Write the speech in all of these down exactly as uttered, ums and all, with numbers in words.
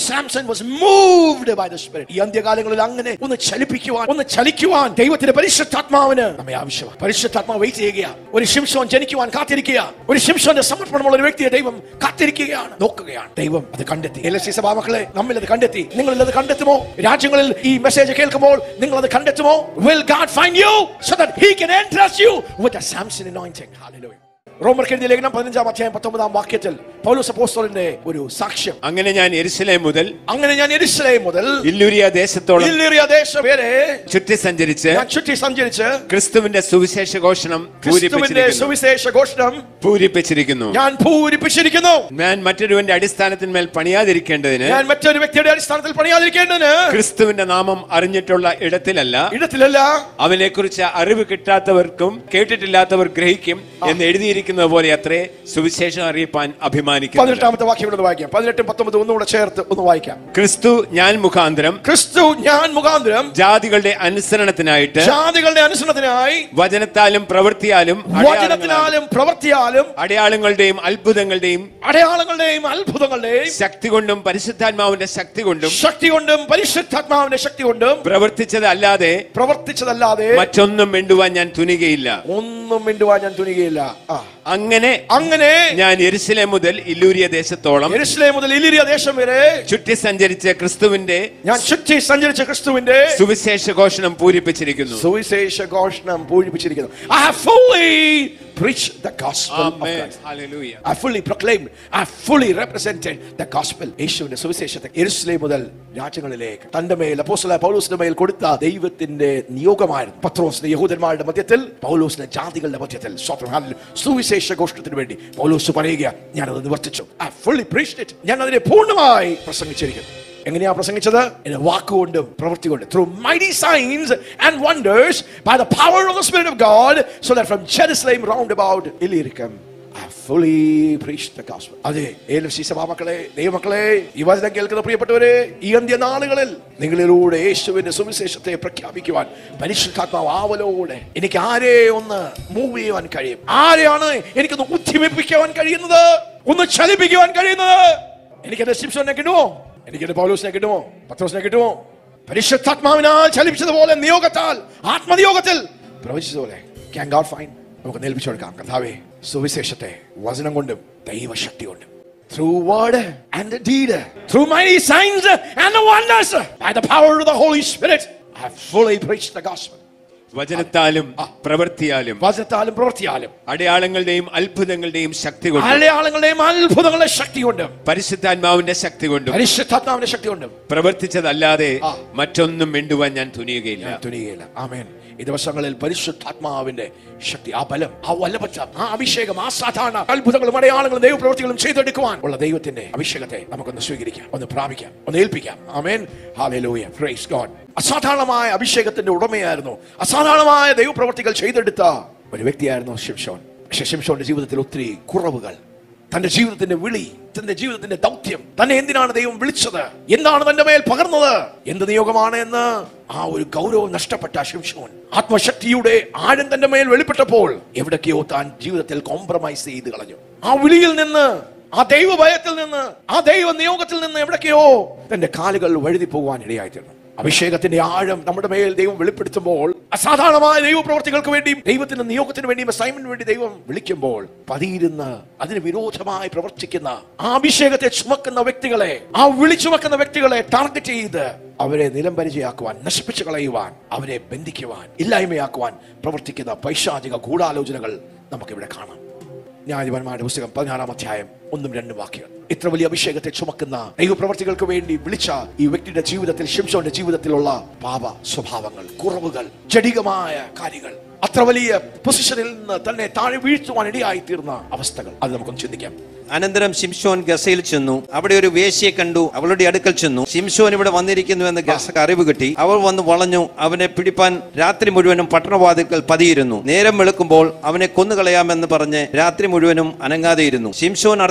Samson was moved by the Spirit. ഈ അന്ത്യകാലങ്ങളിൽ അങ്ങനെ ഒന്ന് ചലിപ്പിക്കുവാൻ, ഒന്ന് ചലിക്കുവാൻ ദൈവത്തിന്റെ പരിശുദ്ധാത്മാവിന് നമ്മെ ആവശ്യമാണ്. പരിശുദ്ധാത്മാവ് വെയിറ്റ് ചെയ്യുക. ഒരു ശിംശോൻ ജനിക്കുവാൻ കാത്തിരിക്കുക. ഒരു ശിംശോന്റെ സമർപ്പണമുള്ള ഒരു വ്യക്തിയെ ദൈവം കാത്തിരിക്കുകയാണ്, നോക്കുകയാണ്. ദൈവം അത് കണ്ടെത്തി. എൽ എസ് സി സഭാ മക്കളെ, നമ്മിൽ അത് കണ്ടെത്തി. നിങ്ങൾ അത് കണ്ടെത്തുമോ? രാജ്യങ്ങളിൽ ഈ മെസ്സേജ് കേൾക്കുമ്പോൾ നിങ്ങൾ അത് കണ്ടെത്തുമോ? Will God find you so that he can entrust you with the Samson anointing? Hallelujah. റോമർക്കെഴുതിയ ലേഖനം പതിനഞ്ചാം അധ്യായം പത്തൊമ്പതാം വാക്യത്തിൽ പൗലോസ് അപ്പോസ്തലന്റെ ഒരു സാക്ഷ്യം. അങ്ങനെ ഞാൻ യെരൂശലേം മുതൽ അങ്ങനെ ഞാൻ യെരൂശലേം മുതൽ ഇല്ലുരിയ ദേശത്തോളം ഇല്ലുരിയ ദേശം വരെ ചുറ്റി സഞ്ചരിച്ച് ഞാൻ ചുറ്റി സഞ്ചരിച്ച് ക്രിസ്തുവിന്റെ സുവിശേഷ ഘോഷണം ക്രിസ്തുവിന്റെ സുവിശേഷ ഘോഷണം പൂരിപ്പിച്ചിരിക്കുന്നു. ഞാൻ പൂരിപ്പിച്ചിരിക്കുന്നു. ഞാൻ മറ്റൊരുവന്റെ അടിസ്ഥാനത്തിന്മേൽ പണിയാതിരിക്കേണ്ടതിന് ഞാൻ മറ്റൊരു വ്യക്തിയുടെ അടിസ്ഥാനത്തിൽ പണിയാതിരിക്കേണ്ടതിന് ക്രിസ്തുവിന്റെ നാമം അറിഞ്ഞിട്ടുള്ള ഇടത്തിലല്ല ഇടത്തിലല്ല അവനെക്കുറിച്ച് അറിവ് കിട്ടാത്തവർക്കും കേട്ടിട്ടില്ലാത്തവർ ഗ്രഹിക്കും എന്ന് എഴുതിയിരിക്കുന്നു പോലെ അത്രേ സുവിശേഷം അറിയിപ്പാൻ അഭിമാനിക്കുന്നു. പതിനെട്ടാമത്തെ വാക്യം ഇവിടെ വായിക്കാം. പതിനെട്ടും പത്തൊമ്പതും ഒന്നുകൂടെ ചേർത്ത് ഒന്ന് വായിക്കാം. ക്രിസ്തു ഞാൻ മുഖാന്തരം ക്രിസ്തു ഞാൻ മുഖാന്തരം ജാതികളുടെ അനുസരണത്തിനായിട്ട് ജാതികളുടെ അനുസരണത്തിനായി വചനത്താലും പ്രവൃത്തിയാലും വചനത്തിനാലും പ്രവൃത്തിയാലും അടയാളങ്ങളുടെയും അത്ഭുതങ്ങളുടെയും അടയാളങ്ങളുടെയും അത്ഭുതങ്ങളുടെയും ശക്തി കൊണ്ടും പരിശുദ്ധാത്മാവിന്റെ ശക്തി കൊണ്ടും ശക്തി കൊണ്ടും പരിശുദ്ധാത്മാവിന്റെ ശക്തി കൊണ്ടും പ്രവർത്തിച്ചതല്ലാതെ പ്രവർത്തിച്ചതല്ലാതെ മറ്റൊന്നും മിണ്ടുവാൻ ഞാൻ തുനികയില്ല. ഒന്നും മിണ്ടുവാൻ ഞാൻ തുനികയില്ല. അങ്ങനെ അങ്ങനെ ഞാൻ യെരൂശലേം മുതൽ ഇല്ലുരിയ ദേശത്തോളം യെരൂശലേം മുതൽ ഇല്ലുരിയ ദേശം വരെ ചുറ്റി സഞ്ചരിച്ച ക്രിസ്തുവിന്റെ ഞാൻ ചുറ്റി സഞ്ചരിച്ച ക്രിസ്തുവിന്റെ സുവിശേഷ ഘോഷണം പൂരിപ്പിച്ചിരിക്കുന്നു. സുവിശേഷ ഘോഷണം പൂരിപ്പിച്ചിരിക്കുന്നു. I have fully preached the gospel of Christ. Hallelujah. I fully proclaimed, I fully represented the gospel. യേശുവിന്റെ സുവിശേഷത്തെ യെരൂശലേം മുതൽ രാജ്യങ്ങളിലേക്ക് തന്റെ മേൽ അപ്പോസ്തലനായ പൗലോസിന്റെ മേൽ കൊടുത്ത ദൈവത്തിന്റെ നിയോഗമായിരുന്നു. പത്രോസിന്റെ യഹൂദന്മാരുടെ മധ്യത്തിൽ, പൗലോസിന്റെ ജാതികളുടെ മധ്യത്തിൽ സുവിശേഷ ഘോഷണത്തിന് വേണ്ടി പൗലോസ് പറയുക, ഞാൻ അത് നിവർത്തിച്ചു. I fully preached it. ഞാൻ അതിനെ പൂർണ്ണമായി പ്രസംഗിച്ചിരിക്കുന്നു. എങ്ങനെയാ പ്രസംഗിച്ചത്? വാക്കുകൊണ്ടും പ്രവൃത്തി കൊണ്ട്. Through mighty signs and wonders by the power of the Spirit of God, so that from Jerusalem round about Illyricum I fully preached the gospel. അതെ, എൽഎഫ്സി സഭാ മക്കളെ, ദൈവമക്കളെ, ഈ വചനം കേൾക്കുന്ന പ്രിയപ്പെട്ടവരെ, ഈ അന്ത്യനാളുകളിൽ നിങ്ങളിലൂടെ യേശുവിന്റെ സുവിശേഷത്തെ പ്രഖ്യാപിക്കുവാൻ പരിശുദ്ധാത്മാവ് ആവലോടെ എനിക്ക് ആരെ ഒന്ന് മൂവ് ചെയ്യുവാൻ കഴിയും? ആരെയാണ് എനിക്കൊന്ന് ഉദ്യമിപ്പിക്കുവാൻ കഴിയുന്നത്, ഒന്ന് ചലിപ്പിക്കുവാൻ കഴിയുന്നത്? എനിക്കെന്റെ ശിംശോനെ കിട്ടുമോ? എനിക്കെന്റെ പൗലോസിനെ കിട്ടുമോ? പത്രോസിനെ കിട്ടുമോ? പരിശുദ്ധാത്മാവിനാൽ ചലിപ്പിച്ചതുപോലെ, നിയോഗത്താൽ, ആത്മനിയോഗത്തിൽ പ്രവചിച്ചതുപോലെ can God find? നമുക്ക് നേൽപ്പിച്ചു കൊടുക്കാം. കർത്താവേ, സുവിശേഷത്തെ വചനം കൊണ്ടും ദൈവശക്തി കൊണ്ടും, through word and deed, through mighty signs and wonders, by the power of the Holy Spirit, I have fully preached the gospel. വചനത്താലും പ്രവൃത്തിയാലും വചനത്താലും പ്രവൃത്തിയാലും അടയാളങ്ങളുടെയും അത്ഭുതങ്ങളുടെയും ശക്തി കൊണ്ട് അടയാളങ്ങളുടെയും അത്ഭുതങ്ങളുടെ ശക്തി കൊണ്ട് പരിശുദ്ധാത്മാവിന്റെ ശക്തി കൊണ്ടും പരിശുദ്ധാത്മാവിന്റെ ശക്തി കൊണ്ടും പ്രവർത്തിച്ചതല്ലാതെ മറ്റൊന്നും മിണ്ടുവാൻ ഞാൻ തുനിയുകയില്ല തുനിയുകയില്ല ആമേൻ. ഈ ദിവസങ്ങളിൽ പരിശുദ്ധാത്മാവിന്റെ ശക്തി, ആ ബലം, ആ വല്ലഭത്വം, ആ അഭിഷേകം, ആ സാധാരണ അത്ഭുതങ്ങളും അടയാളങ്ങളും ദൈവപ്രവൃത്തികളും ചെയ്തെടുക്കുവാൻ ഉള്ള ദൈവത്തിന്റെ അഭിഷേകത്തെ നമുക്കൊന്ന് സ്വീകരിക്കാം, ഒന്ന് പ്രാപിക്കാം, ഒന്ന് ഏൽപ്പിക്കാം. ആമേൻ. ഹല്ലേലൂയ. Praise God. അസാധാരണമായ അഭിഷേകത്തിന്റെ ഉടമയായിരുന്നു, അസാധാരണമായ ദൈവപ്രവൃത്തികൾ ചെയ്തെടുത്ത ഒരു വ്യക്തിയായിരുന്നു ശിംശോൻ. പക്ഷെ ശിംശോന്റെ ജീവിതത്തിൽ ഒത്തിരി കുറവുകൾ, തന്റെ ജീവിതത്തിന്റെ വിളി, തന്റെ ജീവിതത്തിന്റെ ദൗത്യം, തന്നെ എന്തിനാണ് ദൈവം വിളിച്ചത്, എന്താണ് തന്റെ മേൽ പകർന്നത്, എന്ത് നിയോഗമാണ് എന്ന് ആ ഒരു ഗൗരവം നഷ്ടപ്പെട്ട ശിംശോൻ ആത്മശക്തിയുടെ ആഴം തന്റെ മേൽ വെളിപ്പെട്ടപ്പോൾ എവിടൊക്കെയോ താൻ ജീവിതത്തിൽ കോംപ്രമൈസ് ചെയ്ത് കളഞ്ഞു. ആ വിളിയിൽ നിന്ന്, ആ ദൈവഭയത്തിൽ നിന്ന്, ആ ദൈവ നിയോഗത്തിൽ നിന്ന് എവിടൊക്കെയോ തന്റെ കാലുകൾ വഴുതി പോകുവാൻ ഇടയായിത്തീർന്നു. അഭിഷേകത്തിന്റെ ആഴം നമ്മുടെ മേൽ ദൈവം വെളിപ്പെടുത്തുമ്പോൾ, അസാധാരണമായ ദൈവപ്രവർത്തികൾക്ക് വേണ്ടിയും ദൈവത്തിന്റെ നിയോഗത്തിന് വേണ്ടിയും അസൈൻമെന്റിന് വേണ്ടി ദൈവം വിളിക്കുമ്പോൾ പതിയിരുന്ന് അതിന് വിരോധമായി പ്രവർത്തിക്കുന്ന ആ അഭിഷേകത്തെ ചുമക്കുന്ന വ്യക്തികളെ, ആ വിളി ചുമക്കുന്ന വ്യക്തികളെ ടാർഗറ്റ് ചെയ്ത് അവരെ നിലംപരിചയാക്കുവാൻ, നശിപ്പിച്ചു കളയുവാൻ, അവരെ ബന്ധിക്കുവാൻ, ഇല്ലായ്മയാക്കുവാൻ പ്രവർത്തിക്കുന്ന പൈശാചിക ഗൂഢാലോചനകൾ നമുക്കിവിടെ കാണാം. ന്യായാധിപന്മാരുടെ പുസ്തകം പതിനാറാം അധ്യായം ഒന്നും രണ്ടും വാക്യങ്ങൾ. ഇത്ര വലിയ അഭിഷേകത്തെ ചുമക്കുന്ന ദൈവപ്രവർത്തികൾക്ക് വേണ്ടി വിളിച്ച ഈ വ്യക്തിയുടെ ജീവിതത്തിൽ, ശിംശോന്റെ ജീവിതത്തിലുള്ള പാപ സ്വഭാവങ്ങൾ, കുറവുകൾ, ജഡികമായ കാര്യങ്ങൾ, അത്ര വലിയ പൊസിഷനിൽ നിന്ന് തന്നെ താഴെ വീഴ്ത്തുവാൻ ഇടയായി തീർന്ന അവസ്ഥകൾ, അത് നമുക്കൊന്ന് ചിന്തിക്കാം. അനന്തരം ശിംശോൻ ഗസയിൽ ചെന്നു. അവിടെ ഒരു വേശ്യയെ കണ്ടു. അവളുടെ അടുക്കൽ ചെന്നു. ശിംശോൻ ഇവിടെ വന്നിരിക്കുന്നു എന്ന് ഗസക്ക് അറിവ് കിട്ടി. അവൾ വന്ന് വളഞ്ഞു. അവനെ പിടിപ്പാൻ രാത്രി മുഴുവനും പട്ടണവാതിൽക്കൽ പതിയിരുന്നു. നേരം വെളുക്കുമ്പോൾ അവനെ കൊന്നുകളയാമെന്ന് പറഞ്ഞ് രാത്രി മുഴുവനും അനങ്ങാതെയിരുന്നു. ശിംശോൻ അർത്ഥ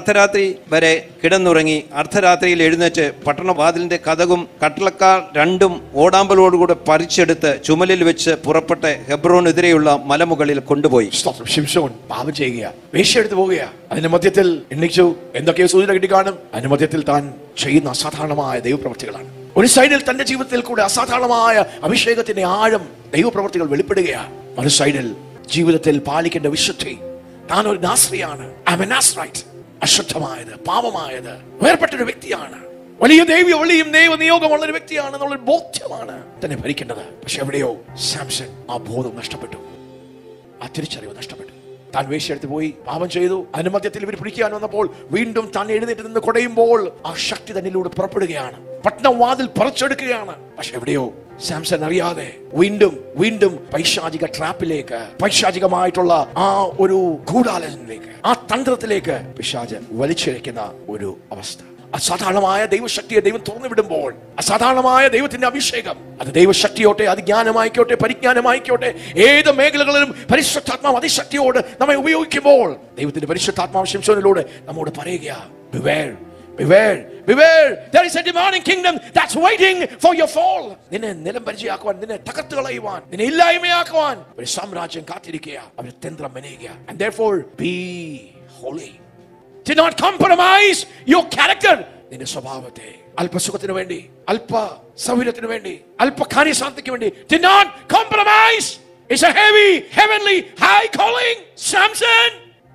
അർദ്ധരാത്രി വരെ കിടന്നുറങ്ങി. അർദ്ധരാത്രിയിൽ എഴുന്നേറ്റ് പട്ടണവാതിലിന്റെ കതകും കട്ടളക്കാർ രണ്ടും ഓടാമ്പലോടുകൂടെ പറിച്ചെടുത്ത് ചുമലിൽ വെച്ച് പുറപ്പെട്ട് ഹെബ്രോനെതിരെയുള്ള മലമുകളിൽ കൊണ്ടുപോയി. ശിംശോൻ പാപം ചെയ്യുക, വേശ്യ എടുത്തു പോകുക. അതിന്റെ മധ്യത്തിൽ എണ്ണിച്ചു എന്തൊക്കെയോ സൂചന കിട്ടി കാണും. അതിന്റെ മധ്യത്തിൽ താൻ ചെയ്യുന്ന അസാധാരണമായ ദൈവപ്രവൃത്തികളാണ്. ഒരു സൈഡിൽ തന്റെ ജീവിതത്തിൽ കൂടെ അസാധാരണമായ അഭിഷേകത്തിന്റെ ആഴം ദൈവപ്രവൃത്തികൾ വെളിപ്പെടുകയാണ്. മറു സൈഡിൽ ജീവിതത്തിൽ പാലിക്കേണ്ട വിശുദ്ധി. താൻ ഒരു നാസ്രിയാണ്, അശുദ്ധമായത്, പാപമായത്, വേർപെട്ടൊരു വ്യക്തിയാണ്, വലിയ ദൈവ ഒളിയും ദൈവ നിയോഗമുള്ള ഒരു വ്യക്തിയാണ് എന്നുള്ളൊരു ബോധ്യമാണ് തന്നെ ഭരിക്കേണ്ടത്. പക്ഷെ എവിടെയോ സാംസൺ ആ ബോധം നഷ്ടപ്പെട്ടു, ആ തിരിച്ചറിവ് നഷ്ടപ്പെട്ടു. താൻ വേശ്യെടുത്ത് പോയി പാപം ചെയ്തു. അതിന് മധ്യത്തിൽ ഇവർ പിടിക്കാൻ വന്നപ്പോൾ വീണ്ടും താൻ എഴുന്നേറ്റ് നിന്ന് കുടയുമ്പോൾ ആ ശക്തി തന്നിലൂടെ പുറപ്പെടുകയാണ്. പട്ടണം വാതിൽ പറിച്ചെടുക്കുകയാണ്. പക്ഷെ എവിടെയോ സാംസൺ അറിയാതെ വീണ്ടും വീണ്ടും പൈശാചിക ട്രാപ്പിലേക്ക്, പൈശാചികമായിട്ടുള്ള ആ ഒരു ഗൂഢാലോചനയിലേക്ക്, ആ തന്ത്രത്തിലേക്ക് പിശാച് വലിച്ചിഴയ്ക്കുന്ന ഒരു അവസ്ഥ. അസാധാരണമായ ദൈവശക്തിയെ ദൈവം തുറന്നു വിടുമ്പോൾ, അസാധാരണമായ ദൈവത്തിന്റെ അഭിഷേകം, അത് ദൈവശക്തിയോട്ടെ, അത് ജ്ഞാനമായിക്കോട്ടെ, പരിജ്ഞാനമായിക്കോട്ടെ, ഏത് മേഖലകളിലും പരിശുദ്ധാത്മാവ് അതിശക്തിയോട് നമ്മെ ഉപയോഗിക്കുമ്പോൾ ദൈവത്തിന്റെ പരിശുദ്ധാത്മാവ് ശിംശോനിലൂടെ നമ്മോട് പറയുക, beware, beware, beware, there is a demonic kingdom that's waiting for your fall. നിന്നെ നിലം പരിചയാക്കുവാൻ, നിന്നെ തകർത്ത് കളയുവാൻ, നിന്നെ ഇല്ലായ്മയാക്കുവാൻ ഒരു സാമ്രാജ്യം കാത്തിരിക്കുക, അവരുടെ തന്ത്രം മെനയുക. And therefore be holy. Do not compromise your character. നിന്റെ സ്വഭാവത്തെ അല്പസുഖത്തിന് വേണ്ടി, അല്പ സൗകര്യത്തിന് വേണ്ടി, അല്പ കാര്യശാന്തിക്ക് വേണ്ടി do not compromise. It's a heavy, heavenly, high calling. Samson.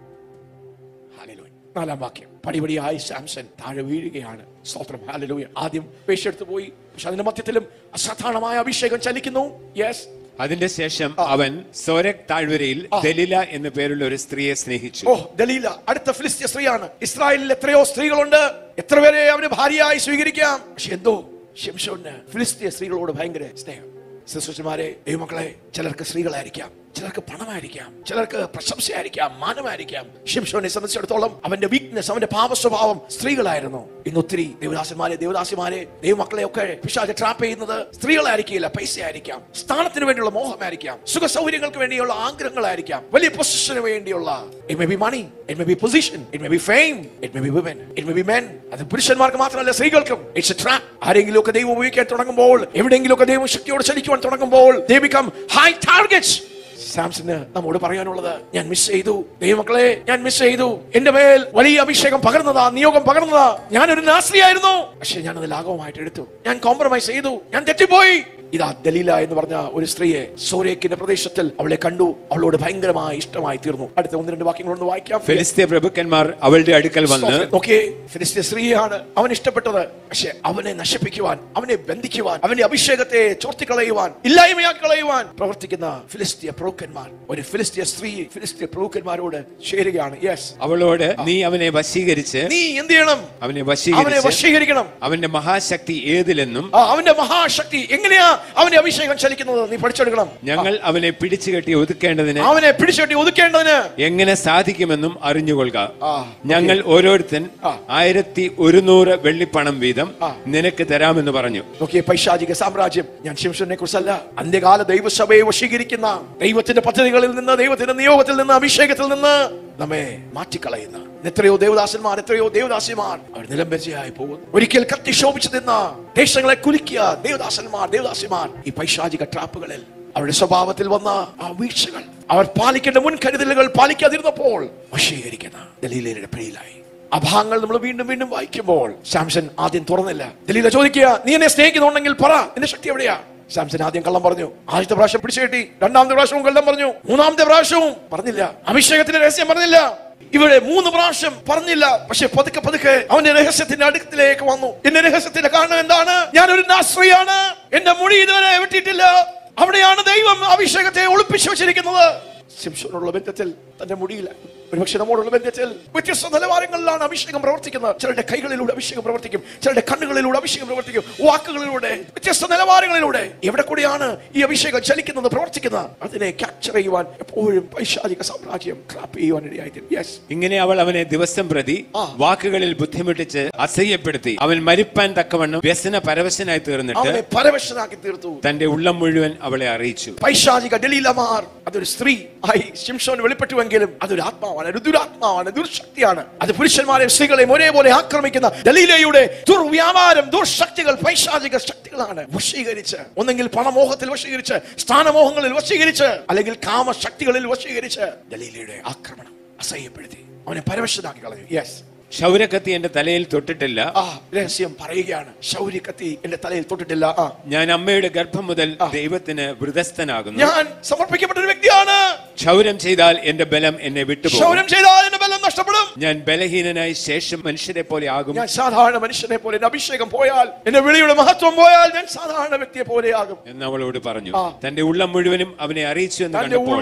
Hallelujah. നാലാം വാക്യം. പടിപടിയായി സാംസൺ താഴെ വീഴുകയാണ്. സ്തോത്രം, ഹല്ലേലൂയ. ആദ്യം വേശ്യെടുത്ത് പോയി, പക്ഷെ അതിന്റെ മധ്യത്തിലും അസാധാരണമായ അഭിഷേകം ചലിക്കുന്നു. യെസ്. അതിന്റെ ശേഷം അവൻ സോരക് താഴ്വരയിൽ ദലീല എന്ന പേരുള്ള ഒരു സ്ത്രീയെ സ്നേഹിച്ചു. ഓ, ദലീല അടുത്ത ഫിലിസ്ത്യ സ്ത്രീയാണ്. ഇസ്രായേലിൽ എത്രയോ സ്ത്രീകളുണ്ട്, എത്ര പേരെ അവന് ഭാര്യയായി സ്വീകരിക്കാം. പക്ഷെ എന്തോ ശിംശോന് ഫിലിസ്ത്യ സ്ത്രീകളോട് ഭയങ്കര സ്നേഹം. ശുശ്രൂഷമാരെ, ദൈവമക്കളെ, ചിലർക്ക് സ്ത്രീകളായിരിക്കാം, ചിലർക്ക് പണമായിരിക്കാം, ചിലർക്ക് പ്രശംസയായിരിക്കാം, മാനമായിരിക്കാം. ശിംശോനെ സംബന്ധിച്ചിടത്തോളം അവന്റെ വീക്ക്നെസ്, അവന്റെ പാപ സ്വഭാവം സ്ത്രീകളായിരുന്നു. ഇന്ന് ഒത്തിരി ദേവദാസന്മാരെ, ദേവദാസിമാരെ, ദൈവമക്കളെ ഒക്കെ പിശാച് ട്രാപ്പ് ചെയ്യുന്നത് സ്ത്രീകളായിരിക്കില്ല, പൈസയായിരിക്കാം, സ്ഥാനത്തിന് വേണ്ടിയുള്ള മോഹമായിരിക്കാം, സുഖ സൗകര്യങ്ങൾക്ക് വേണ്ടിയുള്ള ആഗ്രഹങ്ങളായിരിക്കാം, വലിയ പൊസിഷന് വേണ്ടിയുള്ള, it may be money, it may be position, it may be fame, it may be women, it may be men. അത് പുരുഷന്മാർക്ക് മാത്രമല്ല, സ്ത്രീകൾക്കും it's a trap. ആരെങ്കിലും ഒക്കെ ദൈവം ഉപയോഗിക്കാൻ തുടങ്ങുമ്പോൾ, എവിടെയെങ്കിലും ഒക്കെ ദൈവം ശക്തിയോട് ചലിക്കുവാൻ തുടങ്ങുമ്പോൾ they become high targets. സാംസന് നമ്മോട് പറയാനുള്ളത്, ഞാൻ മിസ് ചെയ്തു ദൈവമക്കളെ, ഞാൻ മിസ് ചെയ്തു. എന്റെ മേൽ വലിയ അഭിഷേകം പകർന്നതാ, നിയോഗം പകർന്നതാ. ഞാനൊരു നാസ്രിയായിരുന്നു, പക്ഷെ ഞാൻ അത് ലാഘവമായിട്ട് എടുത്തു. ഞാൻ കോംപ്രമൈസ് ചെയ്തു, ഞാൻ തെറ്റിപ്പോയി. ഇതാ ദലീല എന്ന് പറഞ്ഞ ഒരു സ്ത്രീയെ സോരേക്കിന്റെ പ്രദേശത്തിൽ അവളെ കണ്ടു, അവളോട് ഭയങ്കരമായി ഇഷ്ടമായി തീർന്നു. അടുത്ത ഒന്ന് രണ്ട് വാക്യങ്ങളൊന്ന് വായിക്കാം. ഫിലിസ്ത്യ പ്രഭുക്കന്മാർ അവളുടെ അടുക്കൽ വന്ന്, ഓക്കേ, ഫിലിസ്ത്യ സ്ത്രീയാണ് അവൻ ഇഷ്ടപ്പെട്ടത്, പക്ഷെ അവനെ നശിപ്പിക്കുവാൻ, അവനെ ബന്ധിക്കുവാൻ, അവന്റെ അഭിഷേകത്തെ ചോർത്തിക്കളയുവാൻ, ഇല്ലായ്മയാക്കി കളയുവാൻ പ്രവർത്തിക്കുന്ന ഫിലിസ്ത്യ പ്രഭുക്കന്മാർ ഒരു ഫിലിസ്ത്യ സ്ത്രീ ഫിലിസ്ത്യ പ്രഭുക്കന്മാരോട് ചേരുകയാണ്. യെസ്, അവളോട് നീ അവനെ വശീകരിച്ച്, നീ എന്ത് ചെയ്യണം? അവനെ അവനെ വശീകരിക്കണം. അവന്റെ മഹാശക്തി ഏതിലെന്നും, അവന്റെ മഹാശക്തി എങ്ങനെയാ അവന്റെ അഭിഷേകം ചലിക്കുന്നത് നീ പഠിച്ചെടുക്കണം. ഞങ്ങൾ അവനെ പിടിച്ചുകെട്ടി ഒതുക്കേണ്ടതിന്, അവനെ പിടിച്ചുകെട്ടി ഒതുക്കേണ്ടതിന് എങ്ങനെ സാധിക്കുമെന്നും അറിഞ്ഞുകൊള്ളുക. ഞങ്ങൾ ഓരോരുത്തൻ ആയിരത്തി ഒരുന്നൂറ് വെള്ളിപ്പണം വീതം നിനക്ക് തരാമെന്ന് പറഞ്ഞു. നോക്കിയേ, പൈശാചിക സാമ്രാജ്യം. ഞാൻ ശിംശോനെ കുറിച്ചല്ല, അന്ത്യകാല ദൈവസഭയെ വശീകരിക്കുന്ന, ദൈവത്തിന്റെ പദ്ധതികളിൽ നിന്ന്, ദൈവത്തിന്റെ നിയോഗത്തിൽ നിന്ന്, അഭിഷേകത്തിൽ നിന്ന് നമ്മെ മാറ്റിക്കളയുന്ന എത്രയോ ദേവദാസന്മാർ, എത്രയോ ദേവദാസിമാർ അവർ നിലംബരിയായി പോകുന്നു. ഒരിക്കൽ കത്തി ശോഭിച്ചു നിന്ന ദേശങ്ങളെ കുലുക്കിയ ദേവദാസന്മാർ, ദേവദാസിമാർ ഈ പൈശാചിക ട്രാപ്പുകളിൽ അവരുടെ സ്വഭാവത്തിൽ വന്ന ആ വീഴ്ചകൾ, അവർ പാലിക്കേണ്ട മുൻകരുതലുകൾ പാലിക്കാതിരുന്നപ്പോൾ വശീകരിക്കുന്ന ദലീലയുടെ പിടിയിലായി. ആ ഭാഗങ്ങൾ നമ്മൾ വീണ്ടും വീണ്ടും വായിക്കുമ്പോൾ സാംസൺ ആദ്യം തുറന്നില്ല. ദലീല ചോദിക്കുക, നീ എന്നെ സ്നേഹിക്കുന്നുണ്ടെങ്കിൽ പറ, നിന്റെ ശക്തി എവിടെയാ? സാംസൺ ആദ്യം കള്ളം പറഞ്ഞു. ആദ്യത്തെ പ്രാവശ്യം പിടിച്ചു കെട്ടി, രണ്ടാമത്തെ പ്രാവശ്യവും കള്ളം പറഞ്ഞു, മൂന്നാമത്തെ പ്രാവശ്യവും പറഞ്ഞില്ല, അഭിഷേകത്തിന്റെ രഹസ്യം പറഞ്ഞില്ല. ഇവിടെ മൂന്ന് പ്രാവശ്യം പറഞ്ഞില്ല, പക്ഷെ പതുക്കെ പതുക്കെ അവന്റെ രഹസ്യത്തിന്റെ അടുത്തിലേക്ക് വന്നു. എന്റെ രഹസ്യത്തിന്റെ കാരണം എന്താണ്? ഞാനൊരു നാസ്രിയാണ്, എന്റെ മുടി ഇതുവരെ വെട്ടിയിട്ടില്ല. അവിടെയാണ് ദൈവം അഭിഷേകത്തെ ഒളിപ്പിച്ചു വെച്ചിരിക്കുന്നത്. ശിംശോനോടുള്ള ബന്ധത്തിൽ തന്റെ മുടിയില്ല, ഒരുപക്ഷെ നമ്മോടുള്ള ബന്ധത്തിൽ വ്യത്യസ്ത നിലവാരങ്ങളിലാണ് അഭിഷേകം പ്രവർത്തിക്കുന്നത്. ചിലരുടെ കൈകളിലൂടെ അഭിഷേകം പ്രവർത്തിക്കും, ചിലരുടെ കണ്ണുകളിലൂടെ അഭിഷേകം പ്രവർത്തിക്കും, വാക്കുകളിലൂടെ, വ്യത്യസ്ത നിലവാരങ്ങളിലൂടെ. എവിടെ കൂടിയാണ് ഈ അഭിഷേകം ചലിക്കുന്നത്, പ്രവർത്തിക്കുന്നത്? അതിനെ ക്യാപ്ചർ ചെയ്യുവാൻ എപ്പോഴും പൈശാചിക സാമ്രാജ്യം ട്രാപ്പ് ചെയ്യുവാൻ ഇടയായിത്തീരും. യെസ്, ഇങ്ങനെ അവൾ അവനെ ദിവസം പ്രതി വാക്കുകളിൽ ബുദ്ധിമുട്ടിച്ച് അസഹ്യപ്പെടുത്തി അവൻ മരിപ്പാൻ തക്കവണ്ണം വ്യസന പരവശനായി തീർന്നിട്ട് അവനെ പരവശനാക്കി തീർത്തു. തന്റെ ഉള്ളം മുഴുവൻ അവളെ അറിയിച്ചു. പൈശാചിക ദലീലമാർ അതൊരു സ്ത്രീ ആയി ശിംശോന് വെളിപ്പെട്ടുവെങ്കിലും അതൊരു ആത്മാവാണ്. ദുരാത്മാവാണ്, ഒരു ദുരാത്മാവാണ്, ദുർശക്തിയാണ്. അത് പുരുഷന്മാരെയും സ്ത്രീകളെയും ഒരേപോലെ ആക്രമിക്കുന്ന ദലീലയുടെ ദുർവ്യാപാരം, ദുർശക്തികൾ, പൈശാചിക ശക്തികളാണ്. വശീകരിച്ച്, ഒന്നെങ്കിൽ പണമോഹത്തിൽ വശീകരിച്ച്, സ്ഥാനമോഹങ്ങളിൽ വശീകരിച്ച്, അല്ലെങ്കിൽ കാമശക്തികളിൽ വശീകരിച്ച് ദലീലയുടെ ആക്രമണം അസഹ്യപ്പെടുത്തി അവനെ പരവശനാക്കി കളഞ്ഞു. യെസ്, ശൗരക്കത്തി എന്റെ തലയിൽ തൊട്ടിട്ടില്ല. ആ രഹസ്യം പറയുകയാണ്. ശൗര്യക്കത്തി എന്റെ തലയിൽ തൊട്ടിട്ടില്ല. ഞാൻ അമ്മയുടെ ഗർഭം മുതൽ ദൈവത്തിന് വൃതസ്ഥനാകുന്നു. ഞാൻ സമർപ്പിക്കപ്പെട്ട ഒരു വ്യക്തിയാണ്. ക്ഷൗരം ചെയ്താൽ എന്റെ ബലം എന്നെ വിട്ടുപോകും. ക്ഷൗരം ചെയ്താൽ എന്റെ ബലം നഷ്ടപ്പെടും. ഞാൻ ബലഹീനനായി ശേഷം മനുഷ്യരെ പോലെ ആകും. ഞാൻ സാധാരണ മനുഷ്യനെ പോലെ, എന്റെ അഭിഷേകം പോയാൽ, എന്റെ വിളിയുടെ മഹത്വം പോയാൽ ഞാൻ സാധാരണ വ്യക്തിയെ പോലെയാകും എന്ന് അവളോട് പറഞ്ഞു. തന്റെ ഉള്ളം മുഴുവനും അവനെ അറിയിച്ചു എന്ന് കണ്ടപ്പോൾ,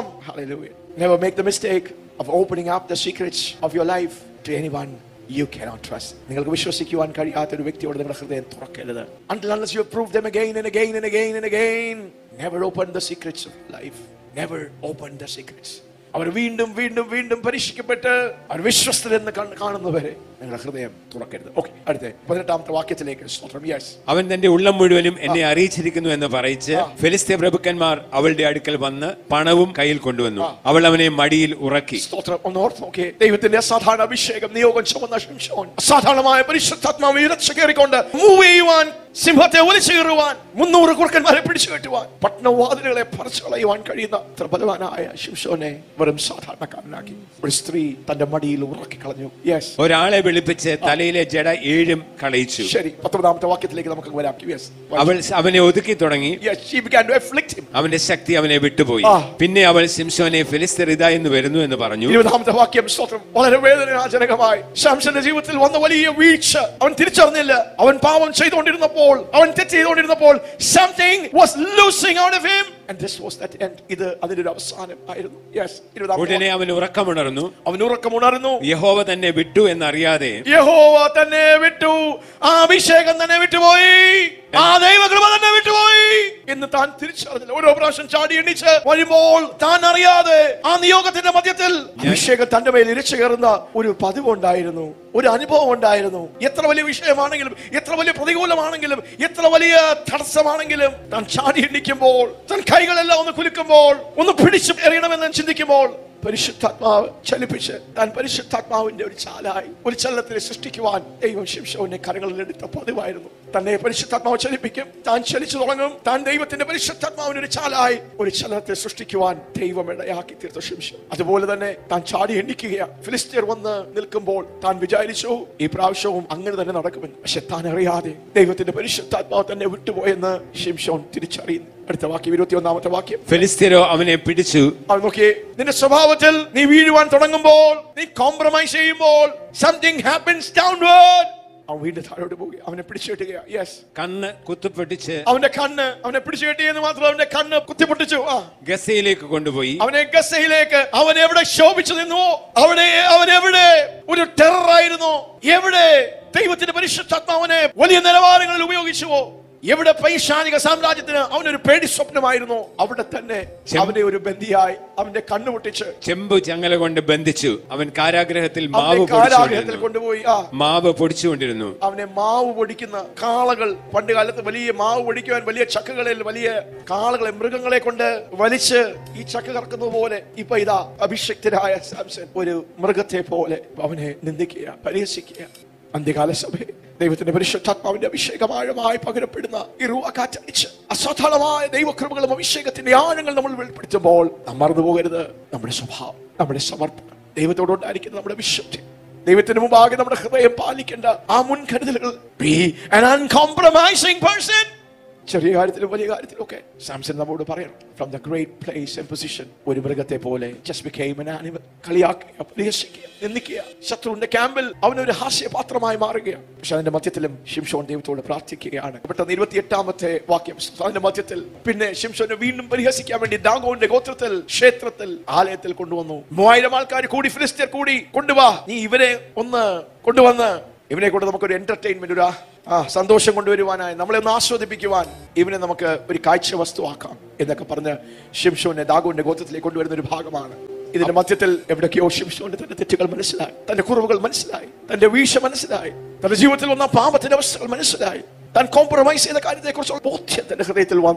never make the mistake of opening up the secrets of your life to anyone you cannot trust. നിങ്ങൾക്ക് വിശ്വസിക്കുവാൻ കഴിയാത്ത ഒരു വ്യക്തിയോട് നിങ്ങളുടെ ഹൃദയം തുറക്കരുത്. Until unless you prove them again and again and again and again, never open the secrets of life. Never open the secrets. അവർ വീണ്ടും വീണ്ടും വീണ്ടും പരീക്ഷിക്കപ്പെട്ട് അവർ വിശ്വസ്തരെന്ന് കാണുന്നവരെ നിങ്ങളുടെ ഹൃദയം തുറക്കരുത്. ഓക്കെ, അടുത്ത പതിനെട്ടാമത്തെ വാക്യത്തിലേക്ക്. അവൻ തന്റെ ഉള്ളം മുഴുവനും എന്നെ അറിയിച്ചിരിക്കുന്നു എന്ന് പറയിച്ച് ഫെലിസ്ത്യ പ്രഭുക്കന്മാർ അവളുടെ അടുക്കൽ വന്ന് പണവും കയ്യിൽ കൊണ്ടുവന്നു. അവൾ അവനെ മടിയിൽ ഉറക്കി. ഒന്ന് ഓർത്ത് നോക്കിയേ, ദൈവത്തിന്റെ അസാധാരണ അഭിഷേകം, നിയോഗം ചുമന്ന ശിംശോൻ അസാധാരണമായ പരിശുദ്ധാത്മാവ് ഇരച്ചു കയറിക്കൊണ്ട് മൂവ് ചെയ്യുവാൻ, സിംഹത്തെ ഒലിച്ചു കയറുവാൻ, മുന്നൂറ് കുറുക്കന്മാരെ പിടിച്ചു കെട്ടുവാൻ, പട്ടണവാതിലുകളെ പറിച്ചു കളയുവാൻ കഴിയുന്ന ബലവാനായ ശിംശോനെ വെറും സാധാരണക്കാരനാക്കി ഒരു സ്ത്രീ തന്റെ മടിയിൽ ഉറക്കി കളഞ്ഞു. യെസ്, ഒരാളെ വിളിപ്പിച്ച് തലയിലെ ജട ഏഴും കളയിച്ചു. ശരി, പത്തൊമ്പതാമത്തെ വാക്യത്തിലേക്ക് നമുക്ക് വരാം. അവൾ അവനെ ഒതുക്കി തുടങ്ങി. അവന്റെ ശക്തി അവനെ വിട്ടുപോയി. പിന്നെ അവൾ ശിംശോനെ ഫെലിസ്ത്യർ ഇതാ എന്ന് വരുന്നു എന്ന് പറഞ്ഞു. ഇരുപതാമത്തെ വാക്യം സ്തോത്രം, വളരെ വേദനാജനകമായി ശംശന്റെ ജീവിതത്തിൽ വന്ന വലിയ വീഴ്ച അവൻ തിരിച്ചറിഞ്ഞില്ല. അവൻ പാപം ചെയ്തുകൊണ്ടിരുന്നപ്പോൾ, അവൻ തെറ്റ് ചെയ്തുകൊണ്ടിരുന്നപ്പോൾ something was losing out of him, and this was that end. ഇത് അതിന്റെ ഒരു അവസാനം ആയിരുന്നു. യെസ്, ഉടനെ അവൻ ഉറക്കമുണർന്നു. അവൻ ഉറക്കമുണർന്നു. യഹോവ തന്നെ വിട്ടു എന്നറിയാതെ, യഹോവ തന്നെ വിട്ടു, ആ അഭിഷേകം തന്നെ വിട്ടുപോയി, ആ ദൈവകൃപ തന്നെ വിട്ടുപോയി എന്ന് താൻ തിരിച്ചറിഞ്ഞില്ല. ഓരോ പ്രാവശ്യം ചാടി എണ്ണിച്ച് വരുമ്പോൾ താൻ അറിയാതെ ആ നിയോഗത്തിന്റെ മധ്യത്തിൽ അഭിഷേകം തന്റെ മേൽ ഇരച്ചു കയറുന്ന ഒരു പതിവുണ്ടായിരുന്നു, ഒരു അനുഭവം ഉണ്ടായിരുന്നു. എത്ര വലിയ വിഷയമാണെങ്കിലും, എത്ര വലിയ പ്രതികൂലമാണെങ്കിലും, എത്ര വലിയ തടസ്സമാണെങ്കിലും താൻ ചാടി എണ്ണിക്കുമ്പോൾ, താൻ കൈകളെല്ലാം ഒന്ന് കുലുക്കുമ്പോൾ, ഒന്ന് പിടിച്ചു എറിയണമെന്ന് ചിന്തിക്കുമ്പോൾ പരിശുദ്ധാത്മാവ് ചലിപ്പിച്ച് താൻ പരിശുദ്ധാത്മാവിന്റെ ഒരു ചാലായി ഒരു ചലനത്തിനെ സൃഷ്ടിക്കുവാൻ ദൈവം ശിംശോനെ കരങ്ങളിൽ എടുത്ത പതിവായിരുന്നു. തന്നെ പരിശുദ്ധാത്മാവ് ചലിപ്പിക്കും, താൻ ചലിച്ചു തുടങ്ങും. താൻ ദൈവത്തിന്റെ പരിശുദ്ധാത്മാവിന്റെ ഒരു ചാലായി ഒരു ചലനത്തെ സൃഷ്ടിക്കുവാൻ ദൈവം ഇടയാക്കി തീർത്ത ശിംശോൻ. അതുപോലെ തന്നെ താൻ ചാടി എണ്ണിക്കുകയാണ്. ഫിലിസ്ത്യർ വന്ന് നിൽക്കുമ്പോൾ താൻ വിചാരിച്ചു ഈ പ്രാവശ്യവും അങ്ങനെ തന്നെ നടക്കുമെന്ന്. പക്ഷെ താൻ അറിയാതെ ദൈവത്തിന്റെ പരിശുദ്ധാത്മാവ് തന്നെ വിട്ടുപോയെന്ന് ശിംശോൻ തിരിച്ചറിയുന്നു. അടുത്ത വാക്യം, ഇരുപത്തി ഒന്നാമത്തെ വാക്യം. ഫെലിസ്ത്യരോ അവനെ പിടിച്ചു. അവൻ നോക്കിയേ, നിന്റെ സ്വഭാവത്തിൽ നീ വീഴുവാൻ തുടങ്ങുമ്പോൾ, നീ കോംപ്രമൈസ് ചെയ്യുമ്പോൾ, സംതിങ് ഹാപ്പൻസ് ഡൗൺവേർഡ്. അവൻ വീണ്ടും താഴോട്ട് പോകുക, അവനെ പിടിച്ചു കെട്ടുക. യെസ്, കണ്ണ് കുത്തിപ്പൊട്ടിച്ച് അവന്റെ കണ്ണ് അവനെ പിടിച്ചു കെട്ടിയെന്ന് മാത്രം അവന്റെ കണ്ണ് കുത്തിപ്പൊട്ടിച്ചു. ഗസയിലേക്ക് കൊണ്ടുപോയി. അവനെ ഗസയിലേക്ക്, അവൻ എവിടെ ശോഭിച്ചു നിന്നു, അവിടെ അവൻ എവിടെ ഒരു ടെററായിരുന്നു, എവിടെ ദൈവത്തിന്റെ പരിശുദ്ധാത്മാവിനെ വലിയ നിലവാരങ്ങളിൽ ഉപയോഗിച്ചുവോ, എവിടെ പൈശാചിക സാമ്രാജ്യത്തിന് അവനൊരു പേടി സ്വപ്നമായിരുന്നു, അവിടെ തന്നെ അവനെ ഒരു ബന്ദിയായി അവന്റെ കണ്ണു പൊട്ടിച്ച് ചെമ്പു ചങ്ങല കൊണ്ട് ബന്ധിച്ചു. അവൻ കാരാഗ്രഹത്തിൽ മാവ് കാരാഗ്രഹത്തിൽ കൊണ്ടുപോയി മാവ് പൊടിച്ചുകൊണ്ടിരുന്നു. അവനെ മാവ് പൊടിക്കുന്ന കാളകൾ, പണ്ട് കാലത്ത് വലിയ മാവ് പൊടിക്കുവാൻ വലിയ ചക്കകളിൽ വലിയ കാളകളെ, മൃഗങ്ങളെ കൊണ്ട് വലിച്ച് ഈ ചക്ക കറക്കുന്നത് പോലെ ഇപ്പൊ ഇതാ അഭിഷക്തനായ സാംസൺ ഒരു മൃഗത്തെ പോലെ അവനെ നിന്ദിക്കുക, പരിഹസിക്കുക. അന്ത്യകാല സഭയെ ദൈവത്തിന്റെ പരിശുദ്ധാത്മാവിന്റെ അഭിഷേകമാഴമായി പകരപ്പെടുന്ന ഈ റൂഹ കാറ്റടിച്ച് അസാധാരണമായ ദൈവകൃപകളും അഭിഷേകത്തിന്റെ ആഴങ്ങൾ നമ്മൾ വെളിപ്പെടുത്തുമ്പോൾ നാം മറന്നുപോകരുത് നമ്മുടെ സ്വഭാവം, നമ്മുടെ സമർപ്പണം, ദൈവത്തോടുണ്ടായിരിക്കുന്ന നമ്മുടെ വിശുദ്ധി, ദൈവത്തിന് മുമ്പാകെ നമ്മുടെ ഹൃദയം പാലിക്കേണ്ട ആ മുൻകരുതലുകൾ. Be an uncompromising person. ചെറിയ കാര്യത്തിലും വലിയ കാര്യത്തിലും ഒക്കെ സാംസൺ നമ്മോട് പറയണം, from the great place and position ഒരു മൃഗത്തെ പോലെ just became an animal. കളിയാക്കുക, പരിഹസിക്കുക, നിന്ദിക്കുക. ശത്രുവിന്റെ ക്യാമ്പിൽ അവനൊരു ഹാസ്യപാത്രമായി മാറുകയാണ്. പക്ഷെ അതിന്റെ മധ്യത്തിലും ശിംശോൻ ദൈവത്തോട് പ്രാർത്ഥിക്കുകയാണ്. പെട്ടെന്ന് ഇരുപത്തി എട്ടാമത്തെ വാക്യം, അതിന്റെ മധ്യത്തിൽ പിന്നെ ശിംശോനെ വീണ്ടും പരിഹസിക്കാൻ വേണ്ടി ദാഗോന്റെ ഗോത്രത്തിൽ ക്ഷേത്രത്തിൽ ആലയത്തിൽ കൊണ്ടുവന്നു. മൂവായിരം ആൾക്കാർ കൂടി, ഫിലിസ്ത്യർ കൂടി, കൊണ്ടുവാ, നീ ഇവരെ ഒന്ന് കൊണ്ടുവന്ന് ഇവനെ കൊണ്ട് നമുക്കൊരു എന്റർടൈൻമെന്റ്, ഒരു ആ സന്തോഷം കൊണ്ടുവരുവാനായി, നമ്മളെ ഒന്ന് ആസ്വദിപ്പിക്കുവാൻ ഇവനെ നമുക്ക് ഒരു കാഴ്ച വസ്തുവാക്കാം എന്നൊക്കെ പറഞ്ഞ് ശിംശോനെ ദാഗോന്റെ ഗോത്രത്തിലേക്ക് കൊണ്ടുവരുന്ന ഒരു ഭാഗമാണ്. ഇതിന്റെ മധ്യത്തിൽ എവിടേക്കോ ശിംശോന് തന്റെ തെറ്റുകൾ മനസ്സിലായി, തന്റെ കുറവുകൾ മനസ്സിലായി, തന്റെ വീഴ്ച മനസ്സിലായി, തന്റെ ജീവിതത്തിൽ വന്ന പാപത്തിന്റെ അവസ്ഥകൾ മനസ്സിലായി, താൻ കോംപ്രമൈസ് ചെയ്ത കാര്യത്തെ കുറിച്ചുള്ള ബോധ്യം തന്റെ ഹൃദയത്തിൽ വന്നു.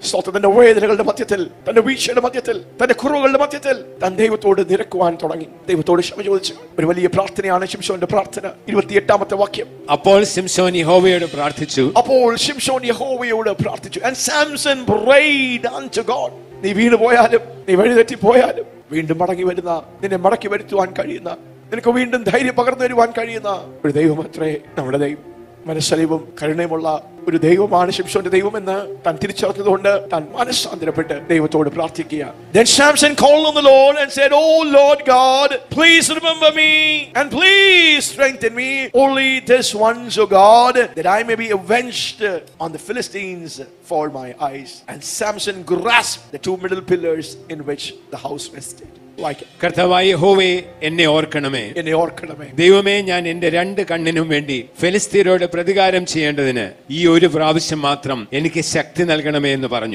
സ്തോത്രം. തന്റെ വേദനകളുടെ മധ്യത്തിൽ, തന്റെ വീഴ്ചയുടെ മധ്യത്തിൽ, തന്റെ കുറവുകളുടെ മധ്യത്തിൽ താൻ ദൈവത്തോട് നിരക്കുവാൻ തുടങ്ങി. ദൈവത്തോട് ക്ഷമ ചോദിച്ചു. ഒരു വലിയ പ്രാർത്ഥനയാണ് ശിംശോന്റെ പ്രാർത്ഥന. ഇരുപത്തിയെട്ടാമത്തെ വാക്യം. അപ്പോൾ ശിംശോൻ യഹോവയോട് പ്രാർത്ഥിച്ചു. അപ്പോൾ ശിംശോൻ യഹോവയോട് പ്രാർത്ഥിച്ചു. And Samson prayed unto God. നീ വീണു പോയാലും, നീ വഴിതെറ്റി പോയാലും, വീണ്ടും മടങ്ങി വരുന്ന, നിന്നെ മടക്കി വരുത്തുവാൻ കഴിയുന്ന, നിനക്ക് വീണ്ടും ധൈര്യം പകർന്നു വരുവാൻ കഴിയുന്ന ഒരു ദൈവമത്രേ നമ്മുടെ ദൈവം. മനസ്സലിവും കരുണയുമുള്ള ഒരു ദൈവമാണ് ശിംശോന്റെ ദൈവം എന്ന് താൻ തിരിച്ചറിഞ്ഞതുകൊണ്ട് താൻ മനസ്സാന്തരപ്പെട്ട് ദൈവത്തോട് പ്രാർത്ഥിക്കുക. Then Samson called on the Lord and said, "Oh Lord God, please remember me and please strengthen me only this once, O God, that I may be avenged on the Philistines for my eyes." And Samson grasped the two middle pillars in which the house rested. Like കർത്താവായ യഹോവേ, എന്നെ ഓർക്കണമേ. എന്നെ ഓർക്കണമേ. ദൈവമേ, ഞാൻ എന്റെ രണ്ട് കണ്ണിനും വേണ്ടി ഫെലിസ്തീനോട് പ്രതികാരം ചെയ്യേണ്ടതിന് ഈ ഒരു പ്രാവശ്യം മാത്രം എനിക്ക് ശക്തി നൽകണമേ എന്ന് പറഞ്ഞു.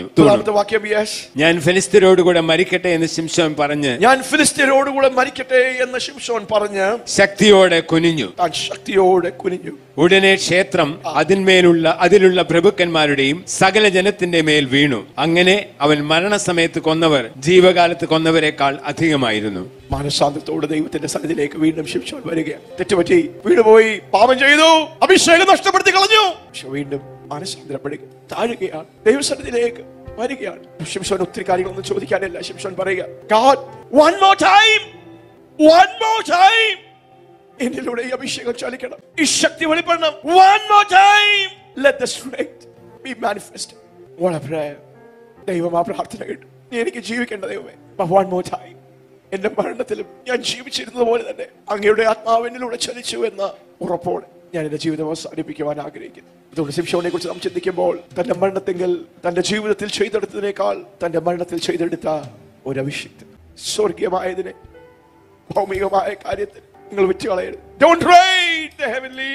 ഞാൻ ഫെലിസ്തീനോടുകൂടെ മരിക്കട്ടെ എന്ന് ശിംശോൻ പറഞ്ഞ് ഞാൻ ഫിലിസ്തീനോടുകൂടെ മരിക്കട്ടെ എന്ന് ശിംശോൻ പറഞ്ഞ് ശക്തിയോടെ കുനിഞ്ഞു. താൻ ശക്തിയോടെ കുനിഞ്ഞു. ഉടനെ ക്ഷേത്രം അതിന്മേലുള്ള അതിലുള്ള പ്രഭുക്കന്മാരുടെയും സകല ജനത്തിന്റെ മേൽ വീണു. അങ്ങനെ അവൻ മരണസമയത്ത് കൊന്നവർ ജീവകാലത്ത് കൊന്നവരെക്കാൾ അധികമായിരുന്നു. മാനസാന്തരത്തോടെ ദൈവത്തിന്റെ സന്നിധിയിലേക്ക് വീണ്ടും ശിംശോൻ വരികയാണ്. തെറ്റുപറ്റി, വീണുപോയി, പാപം ചെയ്തു, അഭിഷേകം നഷ്ടപ്പെടുത്തി കളഞ്ഞു. പക്ഷെ വീണ്ടും മാനസാന്തരപ്പെടുക, താഴുകയാണ്, ദൈവസന്നിധിയിലേക്ക് വരികയാണ്. ശിംശോൻ ഒത്തിരി കാര്യങ്ങളൊന്നും ചോദിക്കാനില്ല. ശിംശോൻ പറയുക, God, one more time, one more time, എന്നിലൂടെ ഈ അഭിഷേകം ചലിക്കണം, ഈ ശക്തി വെളിപ്പെടണം. One more time, let the strength be manifested. What a prayer. ദൈവം ആ പ്രാർത്ഥന കേട്ടു. എനിക്ക് ജീവിക്കേണ്ട ദൈവമേ, but one more time, എന്റെ മരണത്തിലും ഞാൻ ജീവിച്ചിരുന്നത് പോലെ തന്നെ അങ്ങയുടെ ആത്മാവിനിലൂടെ ചലിച്ചു എന്ന ഉറപ്പോടെ ഞാൻ എന്റെ ജീവിതം അവസാനിപ്പിക്കുവാൻ ആഗ്രഹിക്കുന്നു. അതുകൊണ്ട് ശിംശോനെ കുറിച്ച് നാം ചിന്തിക്കുമ്പോൾ തന്റെ മരണത്തെങ്കിൽ തന്റെ ജീവിതത്തിൽ ചെയ്തെടുത്തതിനേക്കാൾ തന്റെ മരണത്തിൽ ചെയ്തെടുത്ത ഒരു അഭിഷേകത്തിന്, സ്വർഗീയമായതിനെ, ഭൗമികമായ കാര്യത്തിന് നിങ്ങൾ വിറ്റുകളയരുത്. Don't trade the heavenly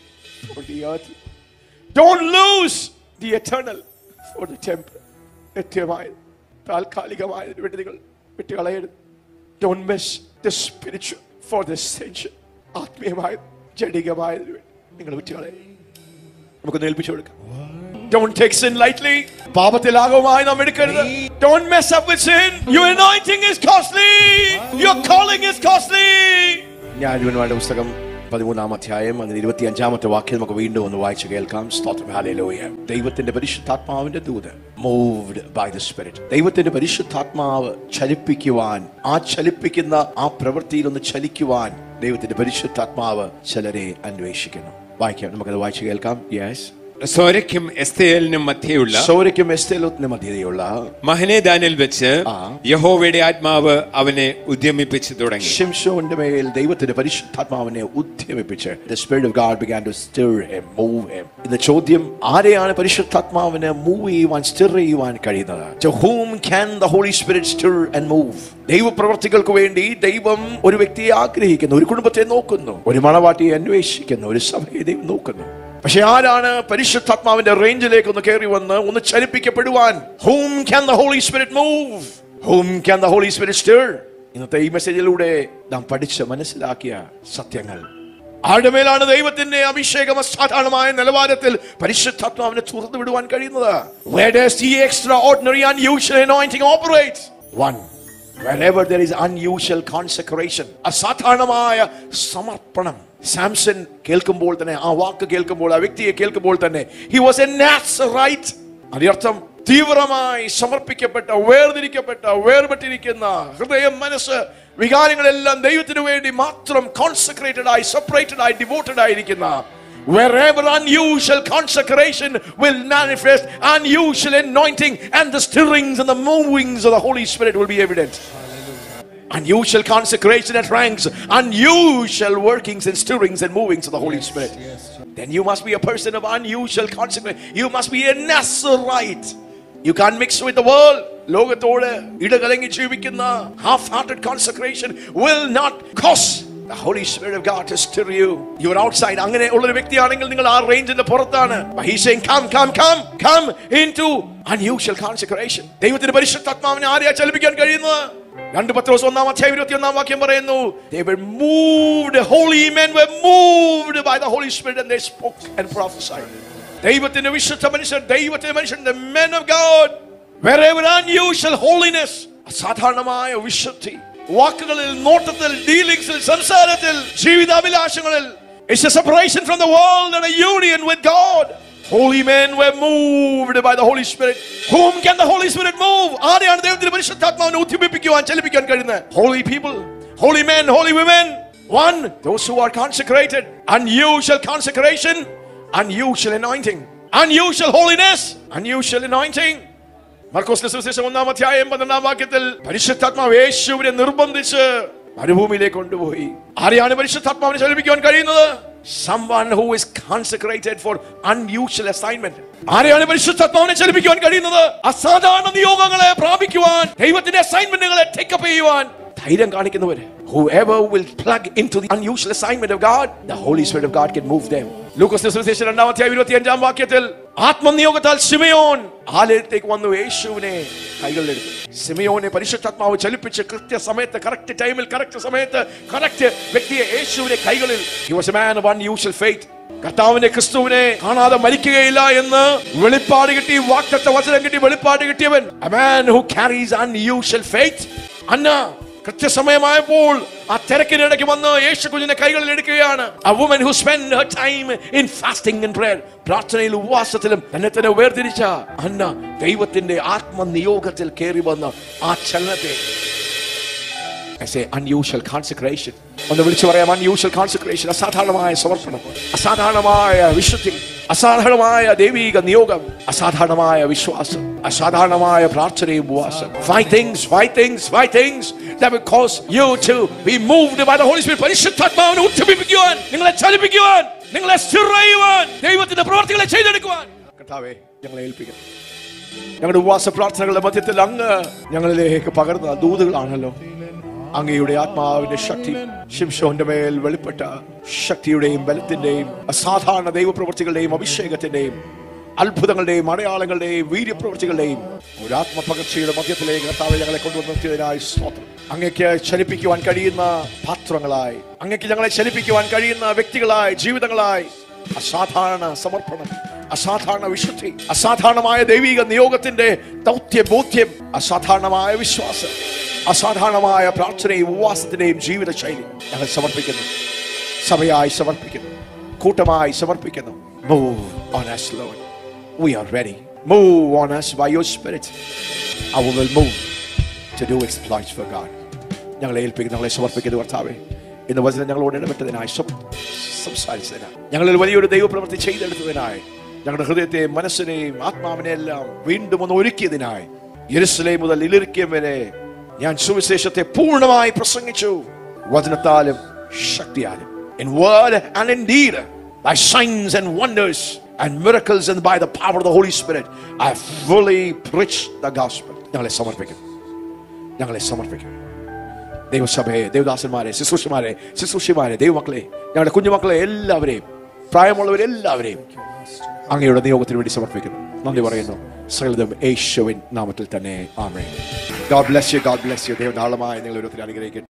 for the earth. Don't lose the eternal for the temporal. നിത്യമായത് താൽക്കാലികമായതിന് വേണ്ടി നിങ്ങൾ വിറ്റുകളയരുത്. Don't miss the spiritual for the essential. ആത്മീയമായത്, ജഡികമായതിന് വേണ്ടി നിങ്ങൾ വിറ്റുകളയരുത്. നമുക്ക് ഏൽപ്പിച്ചു കൊടുക്കാം. Don't take sin lightly. പാപത്തെ ലാഘവമായി നാം എടുക്കരുത്. Don't mess up with sin. Your anointing is costly. Your calling is costly. ന്യായാധിപന്മാരുടെ പുസ്തകം പതിമൂന്നാം അധ്യായം അതിന് ഇരുപത്തി അഞ്ചാമത്തെ വാക്യം നമുക്ക് വീണ്ടും ഒന്ന് വായിച്ചു കേൾക്കാം. സ്തോത്രം. ഹല്ലേലൂയ. ദൈവത്തിന്റെ പരിശുദ്ധാത്മാവിന്റെ ദൂത്, മൂവ്ഡ് ബൈ ദ സ്പിരിറ്റ്. ദൈവത്തിന്റെ പരിശുദ്ധാത്മാവ് ചലിപ്പിക്കുവാൻ, ആ ചലിപ്പിക്കുന്ന ആ പ്രവൃത്തിയിൽ ഒന്ന് ചലിക്കുവാൻ ദൈവത്തിന്റെ പരിശുദ്ധാത്മാവ് ചിലരെ അന്വേഷിക്കുന്നു. വായിക്കാം, നമുക്കത് വായിച്ചു കേൾക്കാം. യെസ്. സോരയ്ക്കും എസ്തേലിനും മധ്യയുള്ള സോരയ്ക്കും എസ്തേലിനും മധ്യയുള്ള മഹനേദാനിൽ വെച്ച് യഹോവയുടെ ആത്മാവ് അവനെ ഉദ്യമിപ്പിച്ചു തുടങ്ങി. ശിംശോന്റെ മേൽ ദൈവത്തിന്റെ പരിശുദ്ധാത്മാവിനെ ഉദ്യമിപ്പിച്ച് the spirit of God began to stir him, move him. ഇന്ന് ചോദ്യം, ആരെയാണ് പരിശുദ്ധാത്മാവിനെ മൂവ് ചെയ്യുവാൻ, സ്റ്റിർ ചെയ്യുവാൻ കഴിയുന്നത്? To whom can the Holy Spirit stir and move? ദൈവപ്രവർത്തികൾക്ക് വേണ്ടി ദൈവം ഒരു വ്യക്തിയെ ആഗ്രഹിക്കുന്നു, ഒരു കുടുംബത്തെ നോക്കുന്നു, ഒരു മണവാട്ടിയെ അന്വേഷിക്കുന്നു, ഒരു സഭയെ ദൈവം നോക്കുന്നു. പക്ഷെ ആരാണ് പരിശുദ്ധാത്മാവിന്റെ റേഞ്ചിലേക്ക് ഒന്ന് കയറി വന്ന് ഒന്ന് ചലിപ്പിക്കപ്പെടുവാൻ? Whom can the Holy Spirit move? Whom can the Holy Spirit stir? ഇന്നത്തെ ഈ മെസ്സേജിലൂടെ നാം പഠിച്ച് മനസ്സിലാക്കിയ സത്യങ്ങൾ, ആരുടെ മേലാണ് ദൈവത്തിന്റെ അഭിഷേകം അസാധാരണമായ നിലവാരത്തിൽ പരിശുദ്ധാത്മാവിനെ തുറന്നു വിടുവാൻ കഴിയുന്നത്? Where does the extraordinary unusual anointing operate? One, wherever there is unusual consecration, അസാധാരണമായ സമർപ്പണം. സാംസൺ കേൾക്കുമ്പോൾ തന്നെ, ആ വാക്ക് കേൾക്കുമ്പോൾ, ആ വ്യക്തിയെ കേൾക്കുമ്പോൾ തന്നെ, he was a Nazarite. അതിനർത്ഥം തീവ്രമായി സമർപ്പിക്കപ്പെട്ട, വേർതിരിക്കപ്പെട്ട, വേർപെട്ടിരിക്കുന്ന ഹൃദയം, മനസ്സ്, വികാരങ്ങളെല്ലാം ദൈവത്തിനു വേണ്ടി മാത്രം കോൺസെക്രേറ്റഡ് ആയി, സെപ്പറേറ്റഡ് ആയി, ഡിവോട്ടഡ് ആയിരിക്കുന്ന. Wherever unusual consecration will manifest, unusual anointing and the stirrings and the movings of the Holy Spirit will be evident. Unusual consecration at ranks, unusual workings and stirrings and movings of the Holy Spirit. Then you must be a person of unusual consecration. You must be a Nazarite. You can't mix with the world. ലോകത്തോട് ഇടകലങ്ങി ജീവിക്കുന്ന half-hearted consecration will not cause the Holy Spirit of God to stir you. You are outside. അങ്ങനെ ഉള്ളൊരു വ്യക്തിയാണെങ്കിൽ നിങ്ങൾ ആ റേഞ്ചിന്റെ പുറത്താണ്. But he's saying, come, come, come, come into unusual consecration. ദൈവത്തിന്റെ പരിശുദ്ധാത്മാവിനെ ആരെയാ ചലിപ്പിക്കാൻ കഴിയുന്നത്? രണ്ട് പത്രോസ് ഒന്നാം അധ്യായം ഇരുപത്തിയൊന്നാം വാക്യം പറയുന്നു, they were moved, holy men were moved by the Holy Spirit and they spoke and prophesied. ദൈവത്തിന്റെ വിശുദ്ധ മനുഷ്യർ, ദൈവത്തിന്റെ മനുഷ്യർ, the men of God Wherever unusual holiness, അസാധാരണമായ വിശുദ്ധി, വാക്കുകളിൽ, നോട്ടത്തിൽ, ഡീലിംഗ്സിൽ, സംസാരത്തിൽ, ജീവിതാഭിലാഷങ്ങളിൽ, it's a separation from the world and a union with God. Holy men were moved by the Holy Spirit. Whom can the Holy Spirit move? ആരെയാണ് ദൈവത്തിന്റെ പരിശുദ്ധാത്മാവിനെ ഉദ്ദീപിപ്പിക്കുവാൻ, ചലിപ്പിക്കാൻ കഴിയുന്നത്? Holy people, holy men, holy women. One, those who are consecrated. Unusual consecration, unusual anointing, unusual holiness, unusual anointing. മർക്കോസിന്റെ സുവിശേഷം ഒന്നാം അധ്യായം പന്ത്രണ്ടാം വാക്യത്തിൽ പരിശുദ്ധാത്മാവ് യേശുവിനെ നിർബന്ധിച്ച് മരുഭൂമിയിലേക്ക് കൊണ്ടുപോയി. ആരെയാണ് പരിശുദ്ധാത്മാവിനെ ചലിപ്പിക്കുവാൻ കഴിയുന്നത്? Someone who is consecrated for unusual assignment. ആരെയാണ് പരിശുദ്ധാത്മാവിനെ ചലിപ്പിക്കുവാൻ കഴിയുന്നത്? അസാധാരണ നിയോഗങ്ങളെ പ്രാപിക്കുവാൻ, ദൈവത്തിന്റെ അസൈൻമെന്റുകളെ ടേക്ക് അപ്പ് ചെയ്യുവാൻ ധൈര്യം കാണിക്കുന്നവര്. Whoever will plug into the unusual assignment of God, the Holy Spirit of God can move them. ലൂക്കോസിന്റെ സുവിശേഷം രണ്ടാം അധ്യായം ഇരുപത്തിയഞ്ചാം വാക്യത്തിൽ ആത്മനിയോഗത്താൽ ശിമയോൻ ആലയത്തേക്ക് വന്നു യേശുവിനെ കൈകളിലെടുത്തു. ശിമയോനെ പരിശുദ്ധാത്മാവ് ചലിപ്പിച്ച് കൃത്യസമയത്ത്, കറക്റ്റ് ടൈമിൽ, കറക്റ്റ് സമയത്ത്, കറക്റ്റ് വ്യക്തിയെ യേശുവിനെ കൈകളിൽ. He was a man of unusual faith. കർത്താവിന്റെ ക്രിസ്തുവിനെ കാണാതെ മരിക്കുകയില്ല എന്ന് വെളിപ്പാട് കിട്ടി, വാഗ്ദത്ത വചനം കിട്ടി, വെളിപ്പാട് കിട്ടിയവൻ. A man who carries unusual faith. അന്ന കൃത്യസമയമായപ്പോൾ ആ തിരക്കിനിടയ്ക്ക് വന്ന് യേശു കുഞ്ഞിന്റെ കൈകളിൽ എടുക്കുകയാണ്. A woman who spent her time in fasting and prayer. പ്രാർത്ഥനയിലും ഉപവാസത്തിലും തന്നെ തന്നെ വേർതിരിച്ച അന്ന ദൈവത്തിന്റെ ആത്മനിയോഗത്തിൽ കയറി വന്ന ആ ചലനത്തെ I say unusual consecration. ഒന്ന് വിളിച്ചു പറയാം, unusual consecration. അസാധാരണമായ സമർപ്പണം, അസാധാരണമായ വിശുദ്ധി, അസാധാരണമായ ദൈവിക നിയോഗം, അസാധാരണമായ വിശ്വാസം, അസാധാരണമായ പ്രാർത്ഥനയും ഉപവാസം. Five things, five things, five things that will cause you to be moved by the Holy Spirit. പരിശുദ്ധാത്മാവിനെ ഉദ്ദീപിപ്പിക്കുവാൻ, നിങ്ങളെ ചലിപ്പിക്കുവാൻ, നിങ്ങളെ സ്ഥിരയുവാൻ, ദൈവത്തിന്റെ പ്രവർത്തികളെ ചെയ്തെടുക്കുവാൻ കർത്താവേ ഞങ്ങളെ ഏൽപ്പിക്കുന്നു. ഞങ്ങളുടെ ഉപവാസ പ്രാർത്ഥനകളുടെ മധ്യത്തിൽ അങ്ങ് ഞങ്ങളിലേക്ക് പകർന്ന ദൂതുകളാണല്ലോ അങ്ങയുടെ ആത്മാവിന്റെ ശക്തി. ശിംശോന്റെ മേൽ വെളിപ്പെട്ട ശക്തിയുടെയും ബലത്തിന്റെയും അസാധാരണ ദൈവപ്രവൃത്തികളുടെയും അഭിഷേകത്തിന്റെയും അത്ഭുതങ്ങളുടെയും അടയാളങ്ങളുടെയും വീര്യപ്രവൃത്തികളുടെയും ഒരു ആത്മപകർച്ചയുടെ മധ്യത്തിലേക്ക് കർത്താവേ ഞങ്ങളെ കൊണ്ടുവന്നതിനായി സ്തോത്രം. അങ്ങയ്ക്ക് ചലിപ്പിക്കുവാൻ കഴിയുന്ന പാത്രങ്ങളായി, അങ്ങയ്ക്ക് ഞങ്ങളെ ചലിപ്പിക്കുവാൻ കഴിയുന്ന വ്യക്തികളായി, ജീവിതങ്ങളായി അസാധാരണ സമർപ്പണം, അസാധാരണ വിശുദ്ധി, അസാധാരണമായ ദൈവിക നിയോഗത്തിന്റെ ദൗത്യ ബോധ്യം, അസാധാരണമായ വിശ്വാസം, അസാധാരണമായ പ്രാർത്ഥനയും ഉപവാസത്തിന്റെയും ജീവിത ശൈലി ഞങ്ങൾ സമർപ്പിക്കുന്നു. സഭയായി സമർപ്പിക്കുന്നു, കൂട്ടമായി സമർപ്പിക്കുന്നു. Move on us, Lord. We are ready. Move on us by your Spirit. I will move to do exploits for God. ഞങ്ങളെ ഏൽപ്പിക്കുന്നു, ഞങ്ങളെ സമർപ്പിക്കുന്നു കർത്താവേ. ഇന്ന് വചനം ഞങ്ങളോട് ഇടപെട്ടതിനായി, സംസാരിച്ചതിനായി, ഞങ്ങളിൽ വലിയൊരു ദൈവപ്രവൃത്തി ചെയ്തെടുത്തതിനായി, ഞങ്ങളുടെ ഹൃദയത്തെയും മനസ്സിനെയും ആത്മാവിനെ എല്ലാം വീണ്ടും ഒന്ന് ഒരുക്കിയതിനായി, യെരുശലേം മുതൽ ഇലിരിക്കം വരെ ഞാൻ സുവിശേഷത്തെ പൂർണ്ണമായി പ്രസംഗിച്ചു, വചനത്താലും ശക്തിയാലും. In word and in deed, by signs and wonders and miracles and by the power of the Holy Spirit, I fully preached the gospel. ഞങ്ങളെ സമർപ്പിക്കും, ഞങ്ങളെ സമർപ്പിക്കും. ദൈവസഭയെ, ദേവദാസന്മാരെ, ശുശ്രൂഷമാരെ, ശുശ്രൂഷിമാരെ, ദൈവമക്കളെ, ഞങ്ങളുടെ കുഞ്ഞുമക്കളെ എല്ലാവരെയും, പ്രായമുള്ളവരെല്ലാവരെയും അങ്ങയുടെ നിയോഗത്തിന് വേണ്ടി സമർപ്പിക്കുന്നു. നന്ദി പറയുന്നു. സകലതും യേശുവിൻ നാമത്തിൽ തന്നെ. ആമേൻ. God bless you. God bless you. ദൈവം ധാരാളമായി നിങ്ങളെ ഓരോരുത്തരെ അനുഗ്രഹിക്കട്ടെ.